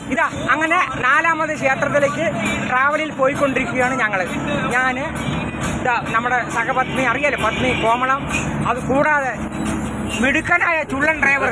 ഇതാ അങ്ങനെ 4ാമത് ക്ഷേത്രത്തിലേക്ക് ട്രാവലിൽ പോയിക്കൊണ്ടിരിക്കുകയാണ് ഞാൻ ഇതാ നമ്മുടെ സഹപത്നി അറിയാലോ, പത്നി കോമളം, അത് കൂടാതെ മിടുക്കനായ ചുള്ളൻ ഡ്രൈവർ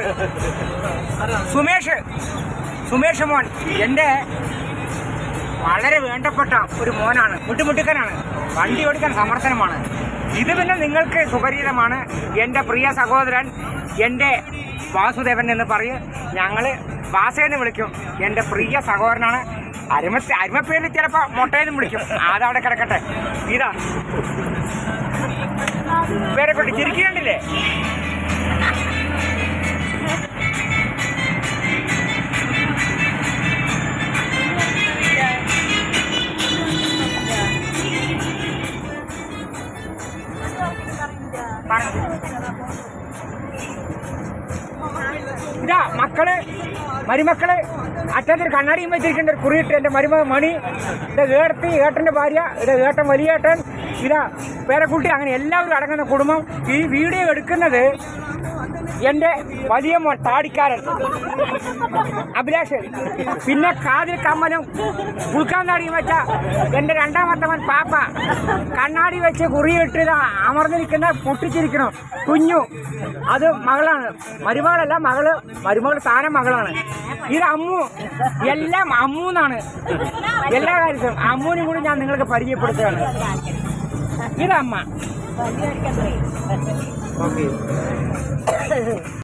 സുമേഷ് മോൻ, എൻ്റെ വളരെ വേണ്ടപ്പെട്ട ഒരു മോനാണ്, മുട്ടുമുട്ടുക്കനാണ്, വണ്ടി ഓടിക്കാൻ സമർത്ഥനമാണ്. ഇത് പിന്നെ നിങ്ങൾക്ക് സുപരിചിതമാണ്. എൻ്റെ പ്രിയ സഹോദരൻ, എൻ്റെ വാസുദേവൻ എന്ന് പറയും, ഞങ്ങൾ വാസേന്ന് വിളിക്കും. എൻ്റെ പ്രിയ സഹോദരനാണ്. അരുമപ്പേരിൽ ചിലപ്പോൾ മൊട്ടയെന്നും വിളിക്കും, അതവിടെ കിടക്കട്ടെ. ഇതാ പേരെ കൊണ്ട് ചിരിക്കണ്ടില്ലേ? ഇതാ മരുമക്കള് അറ്റത്തൊരു കണ്ണാടിയും വെച്ചിരിക്കേണ്ട ഒരു കുറിയിട്ട് എൻ്റെ മരുമ മണി, ഇത് ഏട്ടൻ്റെ ഭാര്യ, ഇത് ഏട്ടൻ വലിയേട്ടൻ, ഇതാ പേരക്കുട്ടി, അങ്ങനെ എല്ലാവരും അടങ്ങുന്ന കുടുംബം. ഈ വീഡിയോ എടുക്കുന്നത് എൻ്റെ വലിയ മോൻ താടിക്കാരൻ അഭിലാഷ്, പിന്നെ കാതിൽ കമ്മലും കുളുക്കാൻ താടിയും വെച്ച എൻ്റെ 2ാമത്തെ മോൻ പാപ്പ, കണ്ണാടി വെച്ച് കുറിയിട്ട് അമർന്നിരിക്കുന്ന പൊട്ടിച്ചിരിക്കണം കുഞ്ഞു, അത് മകളാണ്, മരുമകളല്ല മരുമകൾ സ്ഥാനം മകളാണ്. ഇത് അമ്മു, എല്ലാം അമ്മൂന്നാണ് എല്ലാ കാര്യത്തിലും. അമ്മൂനും കൂടി ഞാൻ നിങ്ങൾക്ക് പരിചയപ്പെടുത്തുകയാണ്. ഇതമ്മ. ഓക്കെ.